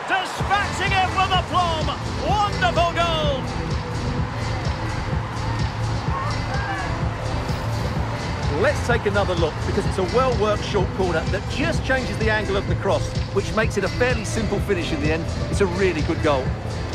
Dispatching it with aplomb. Wonderful goal. Let's take another look, because it's a well-worked short corner that just changes the angle of the cross, which makes it a fairly simple finish in the end. It's a really good goal.